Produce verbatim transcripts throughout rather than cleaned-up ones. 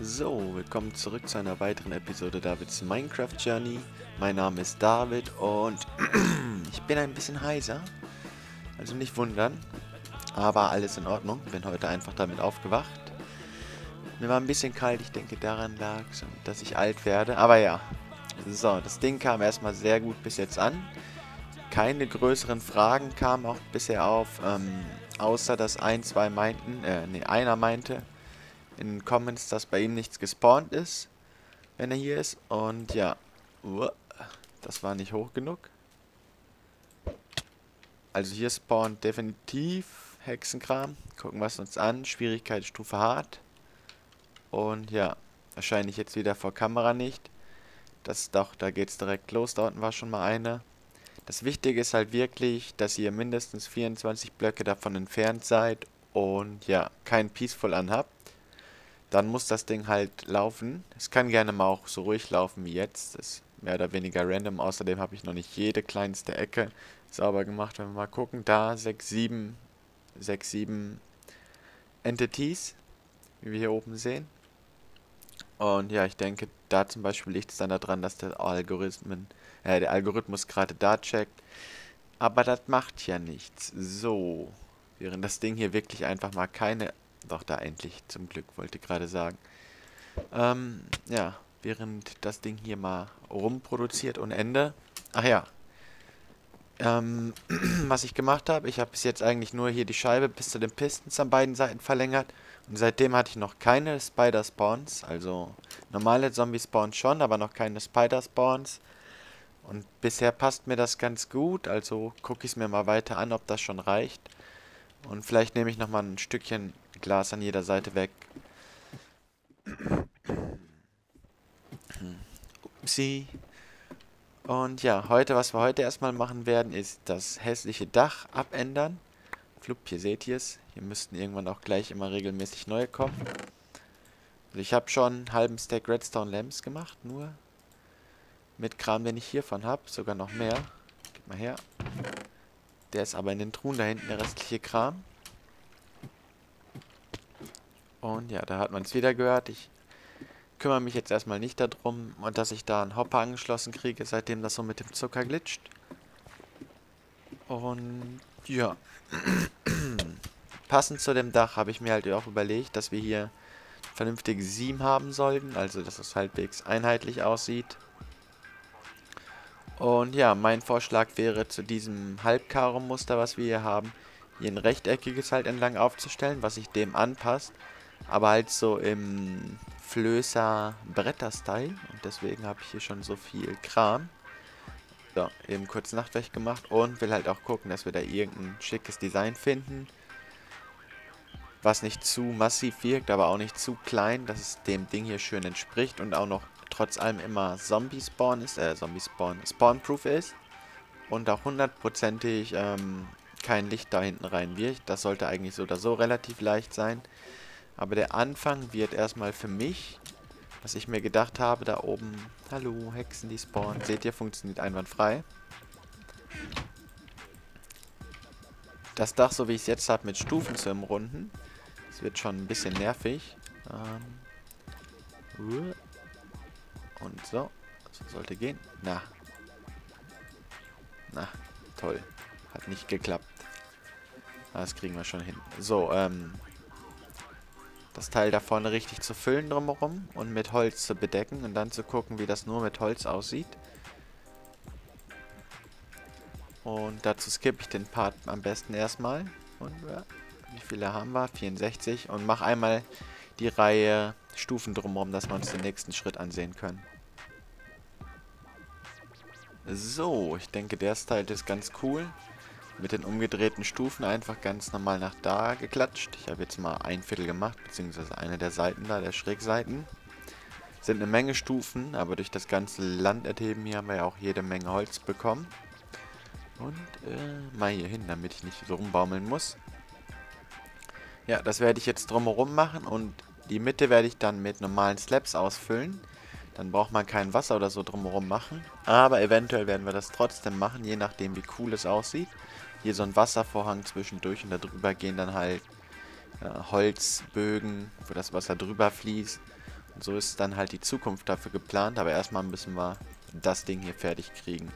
So, willkommen zurück zu einer weiteren Episode Davids Minecraft Journey. Mein Name ist David und ich bin ein bisschen heiser, also nicht wundern, aber alles in Ordnung. Bin heute einfach damit aufgewacht. Mir war ein bisschen kalt, ich denke daran lag, dass ich alt werde, aber ja. So, das Ding kam erstmal sehr gut bis jetzt an. Keine größeren Fragen kamen auch bisher auf, ähm, außer dass ein, zwei meinten, äh, nee, einer meinte in den Comments, dass bei ihm nichts gespawnt ist, wenn er hier ist. Und ja, uah, das war nicht hoch genug. Also hier spawnt definitiv Hexenkram. Gucken wir es uns an. Schwierigkeitsstufe hart. Und ja, wahrscheinlich jetzt wieder vor Kamera nicht. Das doch, da geht's direkt los. Da unten war schon mal eine. Das Wichtige ist halt wirklich, dass ihr mindestens vierundzwanzig Blöcke davon entfernt seid und ja, kein Peaceful anhabt. Dann muss das Ding halt laufen. Es kann gerne mal auch so ruhig laufen wie jetzt. Das ist mehr oder weniger random. Außerdem habe ich noch nicht jede kleinste Ecke sauber gemacht. Wenn wir mal gucken, da sechs, sieben, sechs, sieben Entities, wie wir hier oben sehen. Und ja, ich denke, da zum Beispiel liegt es dann daran, dass der Algorithmen, äh, der Algorithmus gerade da checkt. Aber das macht ja nichts. So, während das Ding hier wirklich einfach mal keine... Doch, da endlich, zum Glück, wollte ich gerade sagen. Ähm, ja, während das Ding hier mal rumproduziert und Ende. Ach ja. Ähm, was ich gemacht habe, ich habe bis jetzt eigentlich nur hier die Scheibe bis zu den Pistons an beiden Seiten verlängert. Und seitdem hatte ich noch keine Spider-Spawns. Also normale Zombie-Spawns schon, aber noch keine Spider-Spawns. Und bisher passt mir das ganz gut. Also gucke ich es mir mal weiter an, ob das schon reicht. Und vielleicht nehme ich nochmal ein Stückchen Glas an jeder Seite weg. Upsi. Und ja, heute, was wir heute erstmal machen werden, ist das hässliche Dach abändern. Flupp, hier seht ihr es. Hier müssten irgendwann auch gleich immer regelmäßig neue kommen. Also ich habe schon einen halben Stack Redstone Lamps gemacht, nur mit Kram, den ich hiervon habe. Sogar noch mehr. Gib mal her. Der ist aber in den Truhen da hinten, der restliche Kram. Und ja, da hat man es wieder gehört. Ich kümmere mich jetzt erstmal nicht darum, und dass ich da einen Hopper angeschlossen kriege, seitdem das so mit dem Zucker glitscht. Und ja. Passend zu dem Dach habe ich mir halt auch überlegt, dass wir hier vernünftige Seam haben sollten. Also, dass es halbwegs einheitlich aussieht. Und ja, mein Vorschlag wäre, zu diesem Halbkaro-Muster, was wir hier haben, hier ein rechteckiges halt entlang aufzustellen, was sich dem anpasst. Aber halt so im Flößer-Bretter-Style. Und deswegen habe ich hier schon so viel Kram. So, eben kurz Nachtwächt gemacht. Und will halt auch gucken, dass wir da irgendein schickes Design finden. Was nicht zu massiv wirkt, aber auch nicht zu klein. Dass es dem Ding hier schön entspricht. Und auch noch trotz allem immer Zombie-Spawn ist. Äh, Zombie-Spawn. Spawn-proof ist. Und auch hundertprozentig ähm, kein Licht da hinten rein wirkt. Das sollte eigentlich so oder so relativ leicht sein. Aber der Anfang wird erstmal für mich, was ich mir gedacht habe, da oben, hallo, Hexen, die spawnen, seht ihr, funktioniert einwandfrei. Das Dach, so wie ich es jetzt habe, mit Stufen zu umrunden, das wird schon ein bisschen nervig. Ähm, und so, das sollte gehen. Na, na, toll, hat nicht geklappt. Das kriegen wir schon hin. So, ähm... das Teil da vorne richtig zu füllen drumherum und mit Holz zu bedecken und dann zu gucken, wie das nur mit Holz aussieht. Und dazu skippe ich den Part am besten erstmal. Und ja, wie viele haben wir? vierundsechzig. Und mache einmal die Reihe Stufen drumherum, dass wir uns den nächsten Schritt ansehen können. So, ich denke, der Style ist ganz cool. Mit den umgedrehten Stufen einfach ganz normal nach da geklatscht. Ich habe jetzt mal ein Viertel gemacht, beziehungsweise eine der Seiten da, der Schrägseiten. Sind eine Menge Stufen, aber durch das ganze Land erheben hier haben wir ja auch jede Menge Holz bekommen. Und äh, mal hier hin, damit ich nicht so rumbaumeln muss. Ja, das werde ich jetzt drumherum machen und die Mitte werde ich dann mit normalen Slabs ausfüllen. Dann braucht man kein Wasser oder so drumherum machen. Aber eventuell werden wir das trotzdem machen, je nachdem wie cool es aussieht. Hier so ein Wasservorhang zwischendurch und darüber gehen dann halt äh, Holzbögen, wo das Wasser drüber fließt. So ist dann halt die Zukunft dafür geplant, aber erstmal müssen wir das Ding hier fertig kriegen.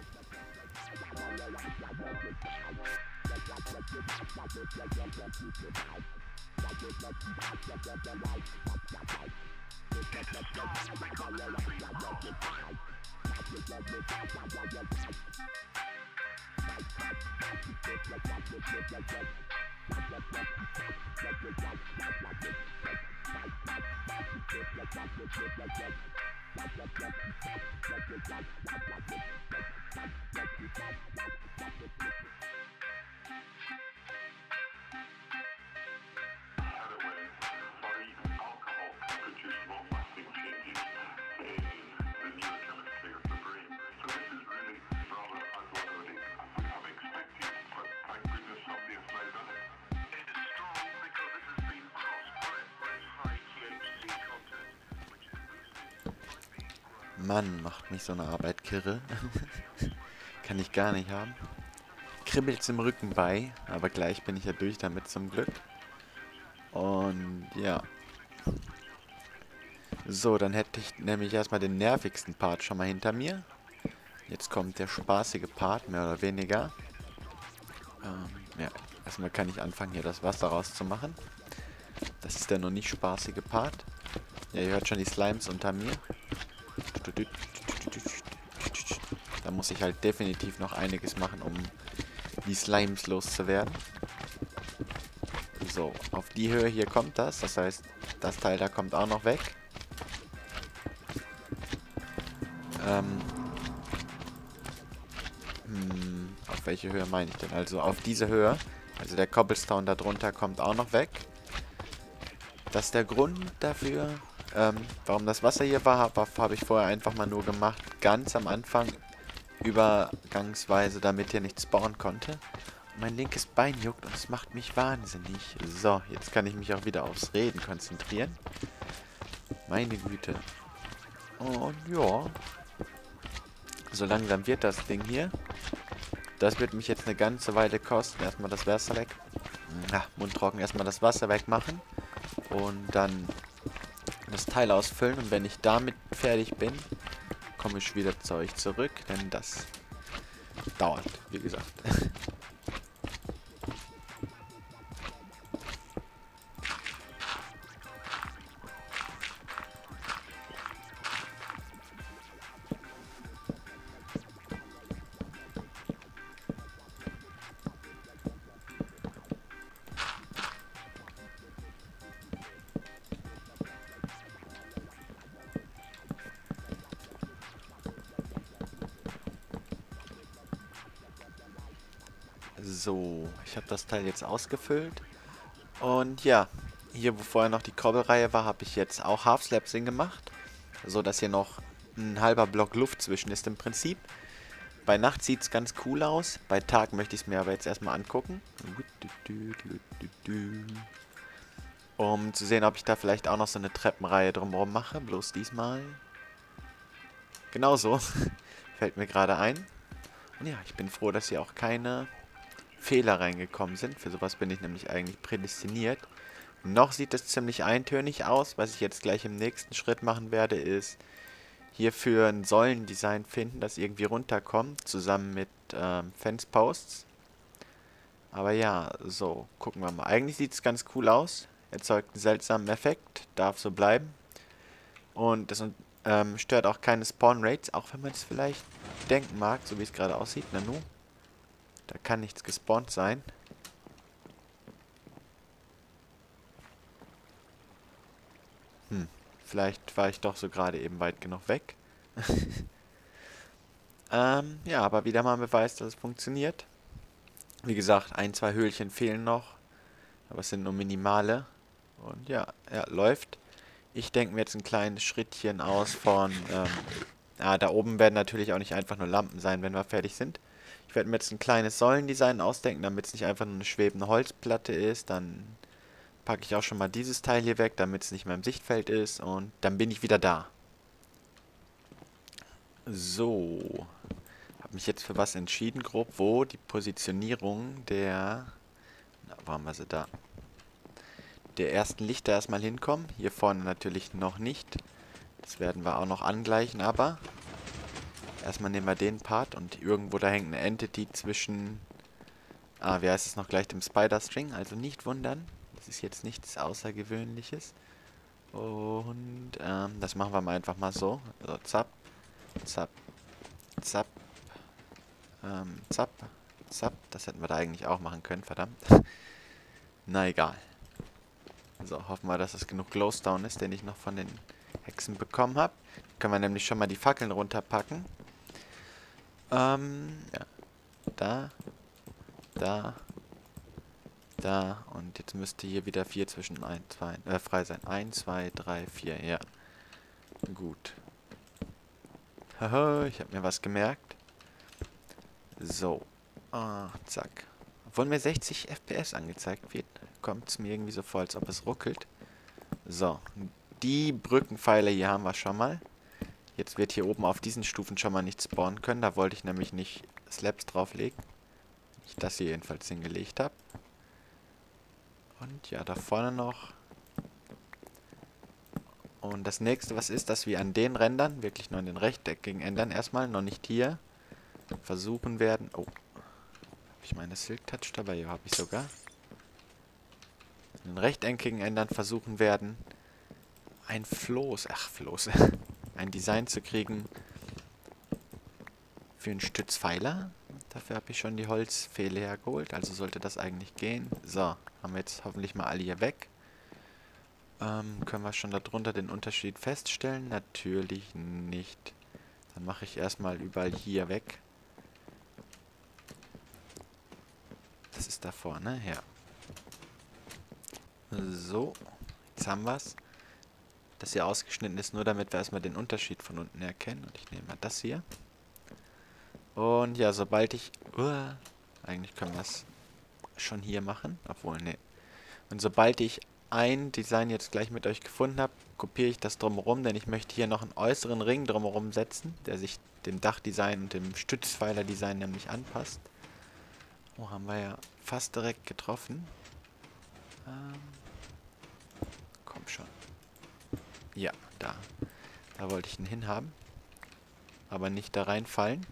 Mann, macht mich so eine Arbeit kirre. Kann ich gar nicht haben. Kribbelt's im Rücken bei, aber gleich bin ich ja durch damit zum Glück. Und ja. So, dann hätte ich nämlich erstmal den nervigsten Part schon mal hinter mir. Jetzt kommt der spaßige Part, mehr oder weniger. Ähm, ja, erstmal kann ich anfangen, hier das Wasser rauszumachen. Das ist der noch nicht spaßige Part. Ja, ihr hört schon die Slimes unter mir. Da muss ich halt definitiv noch einiges machen, um die Slimes loszuwerden. So, auf die Höhe hier kommt das. Das heißt, das Teil da kommt auch noch weg. Ähm, hm, auf welche Höhe meine ich denn? Also auf diese Höhe. Also der Cobblestone da drunter kommt auch noch weg. Das ist der Grund dafür, ähm, warum das Wasser hier war, habe hab ich vorher einfach mal nur gemacht, ganz am Anfang, übergangsweise, damit hier nichts spawnen konnte. Und mein linkes Bein juckt und es macht mich wahnsinnig. So, jetzt kann ich mich auch wieder aufs Reden konzentrieren. Meine Güte. Und ja, so langsam wird das Ding hier. Das wird mich jetzt eine ganze Weile kosten. Erstmal das Wasser weg. Ja, mundtrocken erstmal das Wasser wegmachen. Und dann das Teil ausfüllen. Und wenn ich damit fertig bin, komme ich wieder zu euch zurück. Denn das dauert, wie gesagt. So, ich habe das Teil jetzt ausgefüllt. Und ja, hier wo vorher noch die Kobbelreihe war, habe ich jetzt auch Half Slabs hingemacht. So dass hier noch ein halber Block Luft zwischen ist im Prinzip. Bei Nacht sieht es ganz cool aus. Bei Tag möchte ich es mir aber jetzt erstmal angucken. Um zu sehen, ob ich da vielleicht auch noch so eine Treppenreihe drumherum mache. Bloß diesmal genauso. Fällt mir gerade ein. Und ja, ich bin froh, dass hier auch keine Fehler reingekommen sind. Für sowas bin ich nämlich eigentlich prädestiniert. Noch sieht es ziemlich eintönig aus. Was ich jetzt gleich im nächsten Schritt machen werde, ist hierfür ein Säulendesign finden, das irgendwie runterkommt, zusammen mit ähm, Fenceposts. Aber ja, so, gucken wir mal. Eigentlich sieht es ganz cool aus. Erzeugt einen seltsamen Effekt. Darf so bleiben. Und das ähm, stört auch keine Spawn-Rates, auch wenn man es vielleicht denken mag, so wie es gerade aussieht. Nanu. Da kann nichts gespawnt sein. Hm, vielleicht war ich doch so gerade eben weit genug weg. ähm, ja, aber wieder mal ein Beweis, dass es funktioniert. Wie gesagt, ein, zwei Höhlchen fehlen noch. Aber es sind nur minimale. Und ja, ja, läuft. Ich denke mir jetzt ein kleines Schrittchen aus von... Ähm, ja, da oben werden natürlich auch nicht einfach nur Lampen sein, wenn wir fertig sind. Ich werde mir jetzt ein kleines Säulendesign ausdenken, damit es nicht einfach nur eine schwebende Holzplatte ist. Dann packe ich auch schon mal dieses Teil hier weg, damit es nicht mehr im Sichtfeld ist. Und dann bin ich wieder da. So. Habe mich jetzt für was entschieden, grob, wo die Positionierung der... Na, wo haben wir sie da? Der ersten Lichter erstmal hinkommen. Hier vorne natürlich noch nicht. Das werden wir auch noch angleichen, aber erstmal nehmen wir den Part und irgendwo da hängt eine Entity zwischen, ah, wie heißt es noch gleich, dem Spider-String, also nicht wundern. Das ist jetzt nichts Außergewöhnliches. Und ähm, das machen wir mal einfach mal so. So, zapp, zapp, zapp, ähm, zapp, zapp. Das hätten wir da eigentlich auch machen können, verdammt. Na egal. So, hoffen wir, dass es genug Glowstone ist, den ich noch von den Hexen bekommen habe. Können wir nämlich schon mal die Fackeln runterpacken. Ähm, ja. Da, da, da. Und jetzt müsste hier wieder vier zwischen eins, zwei, äh, frei sein. eins, zwei, drei, vier, ja. Gut. Haha, ich habe mir was gemerkt. So. Ah, zack. Obwohl mir sechzig F P S angezeigt wird, kommt es mir irgendwie so vor, als ob es ruckelt. So. Die Brückenpfeiler hier haben wir schon mal. Jetzt wird hier oben auf diesen Stufen schon mal nicht spawnen können. Da wollte ich nämlich nicht Slabs drauflegen. Ich das hier jedenfalls hingelegt habe. Und ja, da vorne noch. Und das nächste, was ist, dass wir an den Rändern, wirklich nur an den rechteckigen Rändern erstmal, noch nicht hier, versuchen werden. Oh. Habe ich meine Silk Touch dabei? Ja, habe ich sogar. An den rechteckigen Rändern versuchen werden, ein Floß, ach Floß, ein Design zu kriegen für einen Stützpfeiler. Dafür habe ich schon die Holzpfähle hergeholt, also sollte das eigentlich gehen. So, haben wir jetzt hoffentlich mal alle hier weg. Ähm, können wir schon darunter den Unterschied feststellen? Natürlich nicht. Dann mache ich erstmal überall hier weg. Das ist da vorne, ja. So, jetzt haben wir es. Das hier ausgeschnitten ist, nur damit wir erstmal den Unterschied von unten erkennen. Und ich nehme mal das hier. Und ja, sobald ich... Uh, eigentlich können wir es schon hier machen. Obwohl, ne. Und sobald ich ein Design jetzt gleich mit euch gefunden habe, kopiere ich das drumherum, denn ich möchte hier noch einen äußeren Ring drumherum setzen, der sich dem Dachdesign und dem Stützpfeilerdesign nämlich anpasst. Oh, haben wir ja fast direkt getroffen. Ähm, komm schon. Ja, da. Da wollte ich ihn hinhaben. Aber nicht da reinfallen.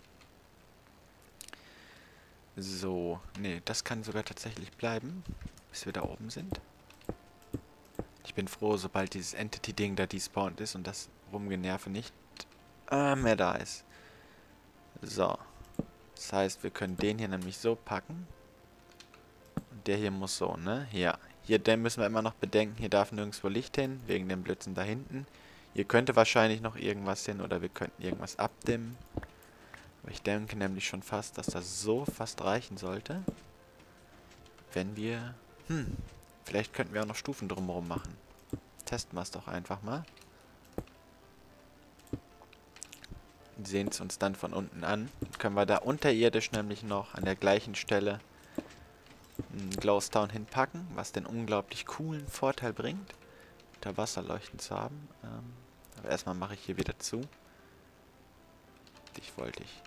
So, nee, das kann sogar tatsächlich bleiben, bis wir da oben sind. Ich bin froh, sobald dieses Entity-Ding da despawned ist und das Rumgenerve nicht äh, mehr da ist. So. Das heißt, wir können den hier nämlich so packen. Und der hier muss so, ne? Ja. Hier den müssen wir immer noch bedenken, hier darf nirgendwo Licht hin, wegen dem Blitzen da hinten. Hier könnte wahrscheinlich noch irgendwas hin oder wir könnten irgendwas abdimmen. Aber ich denke nämlich schon fast, dass das so fast reichen sollte. Wenn wir... Hm, vielleicht könnten wir auch noch Stufen drumherum machen. Testen wir es doch einfach mal. Sehen es uns dann von unten an. Dann können wir da unterirdisch nämlich noch an der gleichen Stelle einen Glowstone hinpacken, was den unglaublich coolen Vorteil bringt, unter Wasser leuchten zu haben. Ähm, aber erstmal mache ich hier wieder zu. Dich wollte ich.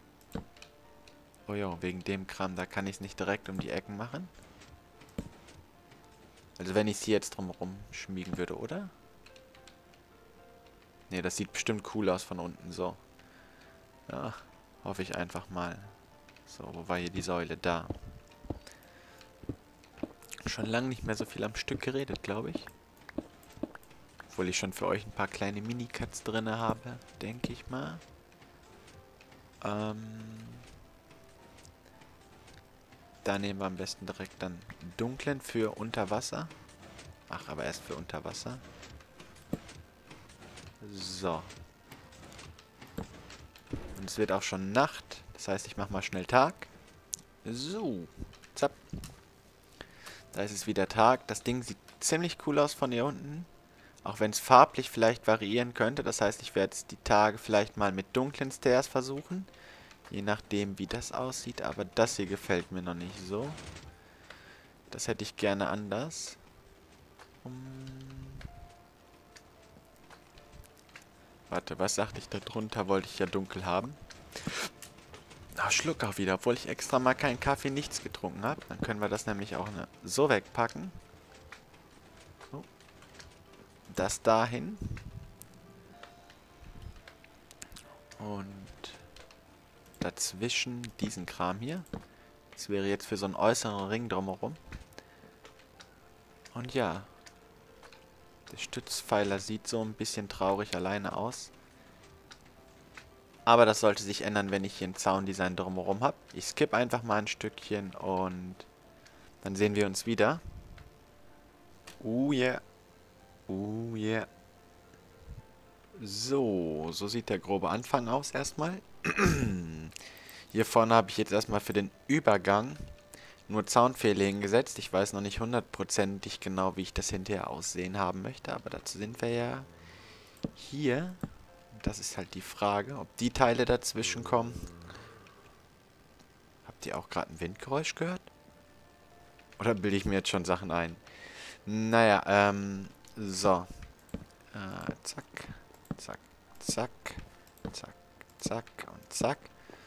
Oh ja, wegen dem Kram, da kann ich es nicht direkt um die Ecken machen. Also wenn ich sie jetzt drumherum schmiegen würde, oder? Ne, das sieht bestimmt cool aus von unten, so. Ja, hoffe ich einfach mal. So, wo war hier die Säule? Da. Schon lange nicht mehr so viel am Stück geredet, glaube ich. Obwohl ich schon für euch ein paar kleine Minicuts drin habe, denke ich mal. Ähm... Da nehmen wir am besten direkt dann dunklen für Unterwasser. Ach, aber erst für Unterwasser. So. Und es wird auch schon Nacht. Das heißt, ich mache mal schnell Tag. So. Zapp. Da ist es wieder Tag. Das Ding sieht ziemlich cool aus von hier unten. Auch wenn es farblich vielleicht variieren könnte. Das heißt, ich werde die Tage vielleicht mal mit dunklen Stairs versuchen. Je nachdem, wie das aussieht. Aber das hier gefällt mir noch nicht so. Das hätte ich gerne anders. Um Warte, was sagte ich da drunter? Wollte ich ja dunkel haben. Ah, Schluck auch wieder. Obwohl ich extra mal keinen Kaffee, nichts getrunken habe. Dann können wir das nämlich auch ne, so wegpacken. So. Das dahin. Und dazwischen diesen Kram hier. Das wäre jetzt für so einen äußeren Ring drumherum. Und ja. Der Stützpfeiler sieht so ein bisschen traurig alleine aus. Aber das sollte sich ändern, wenn ich hier ein Zaundesign drumherum habe. Ich skippe einfach mal ein Stückchen und dann sehen wir uns wieder. Oh yeah. Oh yeah. So, so sieht der grobe Anfang aus erstmal. Hier vorne habe ich jetzt erstmal für den Übergang nur Zaunpfähle hingesetzt. Ich weiß noch nicht hundertprozentig genau, wie ich das hinterher aussehen haben möchte, aber dazu sind wir ja hier. Das ist halt die Frage, ob die Teile dazwischen kommen. Habt ihr auch gerade ein Windgeräusch gehört? Oder bilde ich mir jetzt schon Sachen ein? Naja, ähm, so. Äh, zack, zack, zack, zack, zack und zack.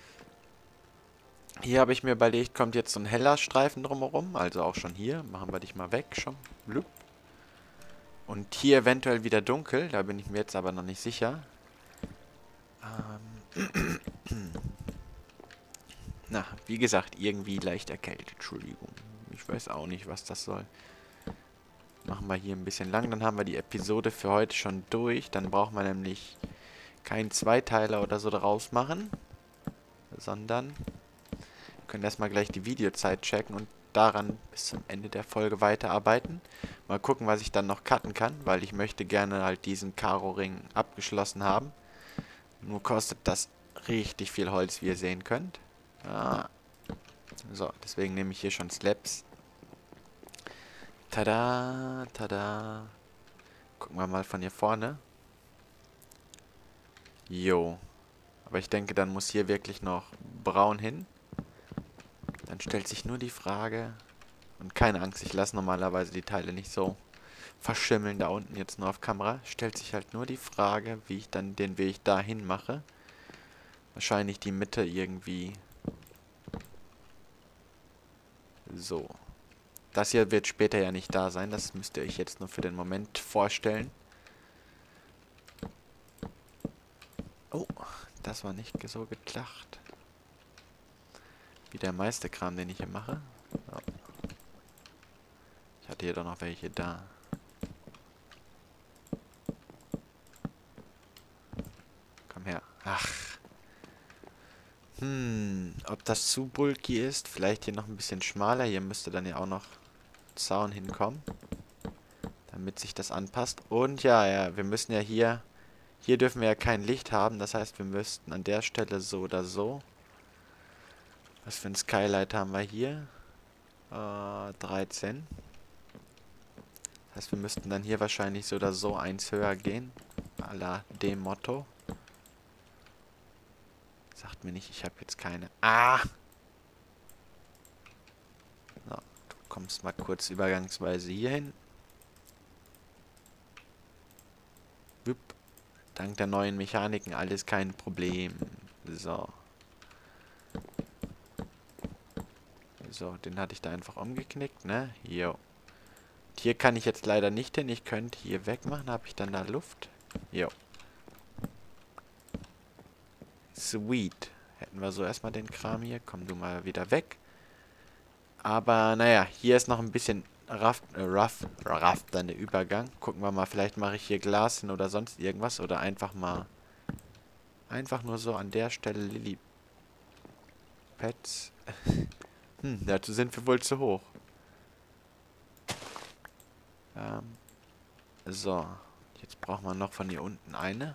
Hier habe ich mir überlegt, kommt jetzt so ein heller Streifen drumherum. Also auch schon hier. Machen wir dich mal weg. Schon. Blub. Und hier eventuell wieder dunkel. Da bin ich mir jetzt aber noch nicht sicher. Ähm. Na, wie gesagt, irgendwie leicht erkältet. Entschuldigung. Ich weiß auch nicht, was das soll. Machen wir hier ein bisschen lang. Dann haben wir die Episode für heute schon durch. Dann braucht man nämlich keinen Zweiteiler oder so draus machen. Sondern wir können erstmal gleich die Videozeit checken und daran bis zum Ende der Folge weiterarbeiten. Mal gucken, was ich dann noch cutten kann, weil ich möchte gerne halt diesen Karo-Ring abgeschlossen haben. Nur kostet das richtig viel Holz, wie ihr sehen könnt. Ah. So, deswegen nehme ich hier schon Slabs. Tada, tada. Gucken wir mal von hier vorne. Jo. Aber ich denke, dann muss hier wirklich noch braun hin. Dann stellt sich nur die Frage... Und keine Angst, ich lasse normalerweise die Teile nicht so verschimmeln da unten jetzt nur auf Kamera. Stellt sich halt nur die Frage, wie ich dann den Weg dahin mache. Wahrscheinlich die Mitte irgendwie... So. Das hier wird später ja nicht da sein. Das müsst ihr euch jetzt nur für den Moment vorstellen. Oh, das war nicht so gedacht. Wie der meiste Kram, den ich hier mache. So. Ich hatte hier doch noch welche da. Komm her. Ach. Hm, ob das zu bulky ist? Vielleicht hier noch ein bisschen schmaler. Hier müsste dann ja auch noch Zaun hinkommen. Damit sich das anpasst. Und ja, ja, wir müssen ja hier... Hier dürfen wir ja kein Licht haben. Das heißt, wir müssten an der Stelle so oder so... Was für ein Skylight haben wir hier? Äh, dreizehn. Das heißt, wir müssten dann hier wahrscheinlich so oder so eins höher gehen. À la dem Motto. Sagt mir nicht, ich habe jetzt keine... Ah! So, du kommst mal kurz übergangsweise hier hin. Wupp. Dank der neuen Mechaniken alles kein Problem. So. So, den hatte ich da einfach umgeknickt, ne? Jo. Und hier kann ich jetzt leider nicht hin. Ich könnte hier wegmachen. Habe ich dann da Luft? Jo. Sweet. Hätten wir so erstmal den Kram hier. Komm du mal wieder weg. Aber, naja, hier ist noch ein bisschen rough, äh, rough, rough dann der Übergang. Gucken wir mal, vielleicht mache ich hier Glas hin oder sonst irgendwas. Oder einfach mal, einfach nur so an der Stelle Lily Pads. Hm, dazu sind wir wohl zu hoch. Ähm, so. Jetzt braucht man noch von hier unten eine.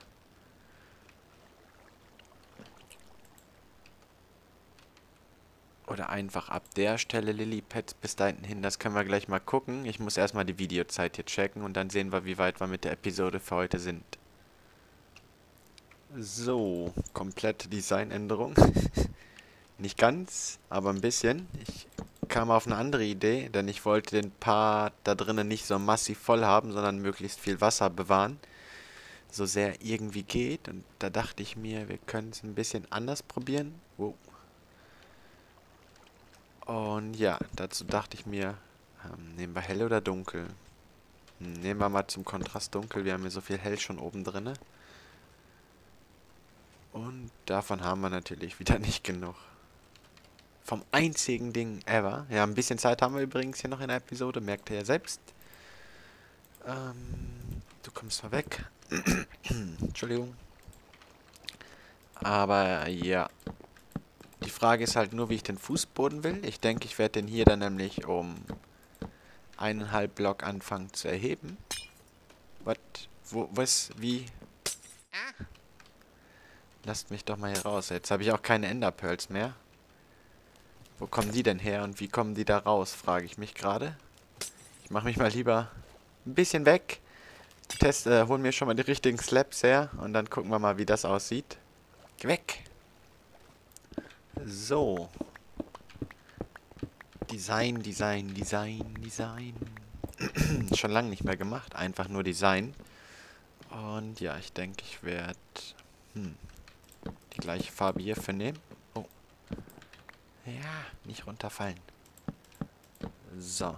Oder einfach ab der Stelle Lilypads bis da hinten hin. Das können wir gleich mal gucken. Ich muss erstmal die Videozeit hier checken und dann sehen wir, wie weit wir mit der Episode für heute sind. So, komplette Designänderung. Nicht ganz, aber ein bisschen. Ich kam auf eine andere Idee, denn ich wollte den Part da drinnen nicht so massiv voll haben, sondern möglichst viel Wasser bewahren. So sehr irgendwie geht. Und da dachte ich mir, wir können es ein bisschen anders probieren. Wow. Und ja, dazu dachte ich mir, ähm, nehmen wir hell oder dunkel? Hm, nehmen wir mal zum Kontrast dunkel. Wir haben hier so viel hell schon oben drin. Und davon haben wir natürlich wieder nicht genug. Vom einzigen Ding ever. Ja, ein bisschen Zeit haben wir übrigens hier noch in der Episode, merkt ihr ja selbst. Ähm, du kommst mal weg. Entschuldigung. Aber ja. Die Frage ist halt nur, wie ich den Fußboden will. Ich denke, ich werde den hier dann nämlich um eineinhalb Block anfangen zu erheben. Was? Wo? Was? Wie? Lasst mich doch mal hier raus. Jetzt habe ich auch keine Enderpearls mehr. Wo kommen die denn her und wie kommen die da raus, frage ich mich gerade. Ich mache mich mal lieber ein bisschen weg. Test, äh, holen mir schon mal die richtigen Slabs her und dann gucken wir mal, wie das aussieht. Geh weg! So. Design, Design, Design, Design. Schon lange nicht mehr gemacht, einfach nur Design. Und ja, ich denke, ich werde hm, die gleiche Farbe hierfür nehmen. Oh. Ja, nicht runterfallen. So.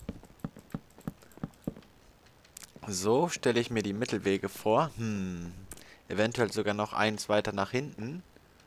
So stelle ich mir die Mittelwege vor. Hm. Eventuell sogar noch eins weiter nach hinten.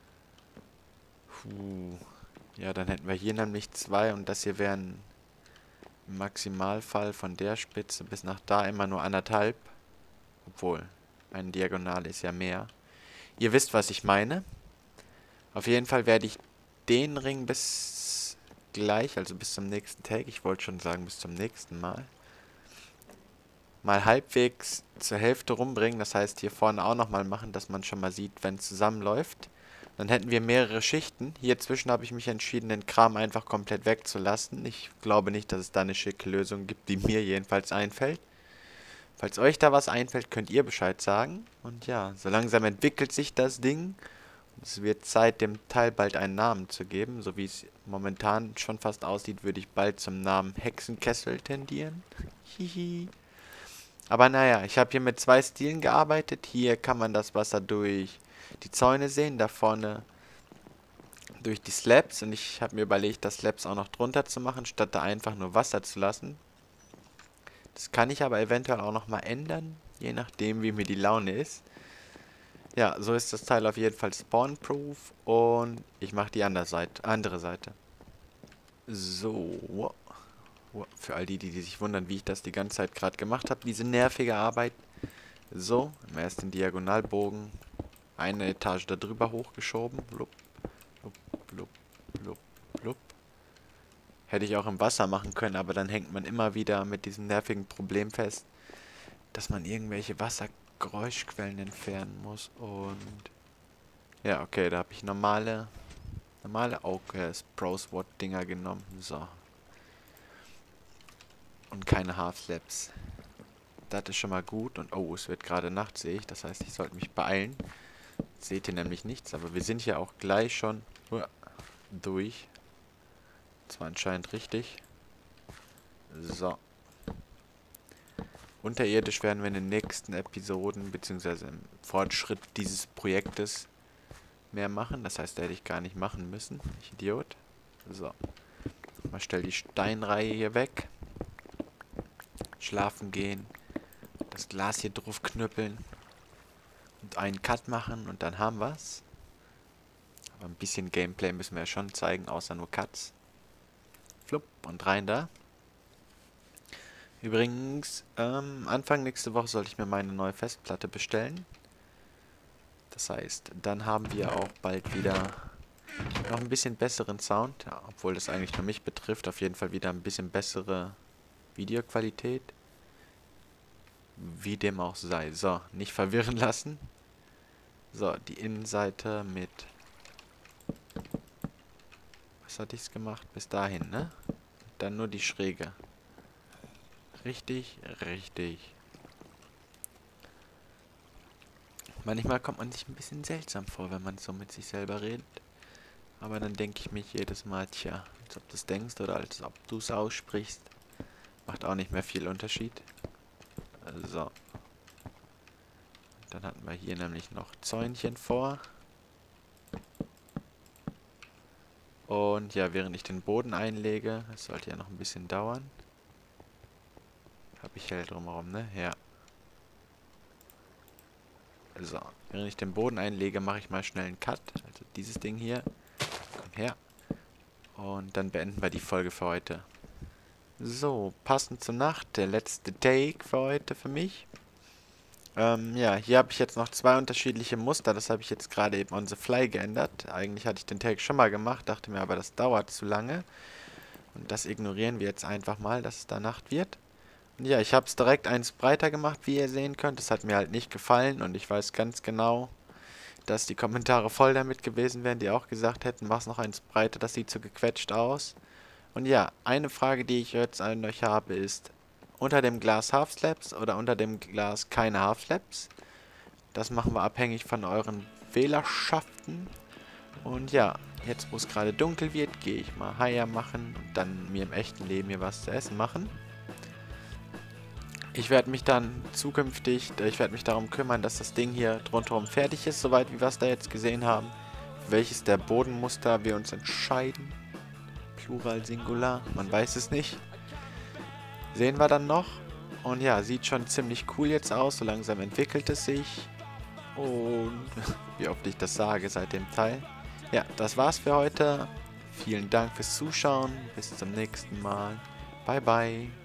Puh. Ja, dann hätten wir hier nämlich zwei und das hier wären im Maximalfall von der Spitze bis nach da immer nur anderthalb. Obwohl, eine Diagonale ist ja mehr. Ihr wisst, was ich meine. Auf jeden Fall werde ich den Ring bis gleich, also bis zum nächsten Tag, ich wollte schon sagen bis zum nächsten Mal, mal halbwegs zur Hälfte rumbringen. Das heißt, hier vorne auch nochmal machen, dass man schon mal sieht, wenn es zusammenläuft. Dann hätten wir mehrere Schichten. Hier zwischen habe ich mich entschieden, den Kram einfach komplett wegzulassen. Ich glaube nicht, dass es da eine schicke Lösung gibt, die mir jedenfalls einfällt. Falls euch da was einfällt, könnt ihr Bescheid sagen. Und ja, so langsam entwickelt sich das Ding. Es wird Zeit, dem Teil bald einen Namen zu geben. So wie es momentan schon fast aussieht, würde ich bald zum Namen Hexenkessel tendieren. Hihi. Aber naja, ich habe hier mit zwei Stilen gearbeitet. Hier kann man das Wasser durch die Zäune sehen, da vorne durch die Slabs. Und ich habe mir überlegt, das Slabs auch noch drunter zu machen, statt da einfach nur Wasser zu lassen. Das kann ich aber eventuell auch noch mal ändern, je nachdem, wie mir die Laune ist. Ja, so ist das Teil auf jeden Fall spawn-proof und ich mache die andere Seite, andere Seite. So. Für all die, die sich wundern, wie ich das die ganze Zeit gerade gemacht habe, diese nervige Arbeit. So, im ersten Diagonalbogen eine Etage da drüber hochgeschoben. Blub, blub, blub, blub, blub. Hätte ich auch im Wasser machen können, aber dann hängt man immer wieder mit diesem nervigen Problem fest, dass man irgendwelche Wassergeräuschquellen entfernen muss. Und ja, okay, da habe ich normale, normale Oak Pro SWAT Dinger genommen. So. Und keine Half-Slaps. Das ist schon mal gut. Und oh, es wird gerade Nacht, sehe ich. Das heißt, ich sollte mich beeilen. Seht ihr nämlich nichts, aber wir sind ja auch gleich schon uh, durch. Das war anscheinend richtig. So. Unterirdisch werden wir in den nächsten Episoden, beziehungsweise im Fortschritt dieses Projektes mehr machen. Das heißt, da hätte ich gar nicht machen müssen. Ich Idiot. So. Mal stell die Steinreihe hier weg. Schlafen gehen. Das Glas hier drauf knüppeln. Und einen Cut machen und dann haben wir's. Aber ein bisschen Gameplay müssen wir ja schon zeigen, außer nur Cuts. Flupp und rein da. Übrigens, ähm, Anfang nächste Woche sollte ich mir meine neue Festplatte bestellen. Das heißt, dann haben wir auch bald wieder noch ein bisschen besseren Sound. Ja, obwohl das eigentlich nur mich betrifft, auf jeden Fall wieder ein bisschen bessere Videoqualität. Wie dem auch sei. So, nicht verwirren lassen. So, die Innenseite mit... Was hatte ich gemacht? Bis dahin, ne? Dann nur die Schräge. Richtig, richtig. Manchmal kommt man sich ein bisschen seltsam vor, wenn man so mit sich selber redet. Aber dann denke ich mich jedes Mal, tja, als ob du es denkst oder als ob du es aussprichst. Macht auch nicht mehr viel Unterschied. So. Dann hatten wir hier nämlich noch Zäunchen vor. Und ja, während ich den Boden einlege, das sollte ja noch ein bisschen dauern. Habe ich hell drumherum, ne? Ja. So, Während ich den Boden einlege, mache ich mal schnell einen Cut. Also dieses Ding hier. Komm her. Und dann beenden wir die Folge für heute. So, passend zur Nacht, der letzte Take für heute für mich. Ähm, ja, hier habe ich jetzt noch zwei unterschiedliche Muster. Das habe ich jetzt gerade eben on the fly geändert. Eigentlich hatte ich den Take schon mal gemacht, dachte mir aber, das dauert zu lange. Und das ignorieren wir jetzt einfach mal, dass es da Nacht wird. Und ja, ich habe es direkt eins breiter gemacht, wie ihr sehen könnt. Das hat mir halt nicht gefallen und ich weiß ganz genau, dass die Kommentare voll damit gewesen wären, die auch gesagt hätten, mach's noch eins breiter, das sieht so gequetscht aus. Und ja, eine Frage, die ich jetzt an euch habe, ist, unter dem Glas Half Slabs oder unter dem Glas keine Half Slabs? Das machen wir abhängig von euren Wählerschaften. Und ja, jetzt wo es gerade dunkel wird, gehe ich mal Haier machen und dann mir im echten Leben hier was zu essen machen. Ich werde mich dann zukünftig, ich werde mich darum kümmern, dass das Ding hier rundherum fertig ist, soweit wie wir es da jetzt gesehen haben. Für welches der Bodenmuster wir uns entscheiden. Plural, Singular, man weiß es nicht. Sehen wir dann noch. Und ja, sieht schon ziemlich cool jetzt aus, so langsam entwickelt es sich. Und wie oft ich das sage seit dem Teil. Ja, das war's für heute. Vielen Dank fürs Zuschauen. Bis zum nächsten Mal. Bye, bye.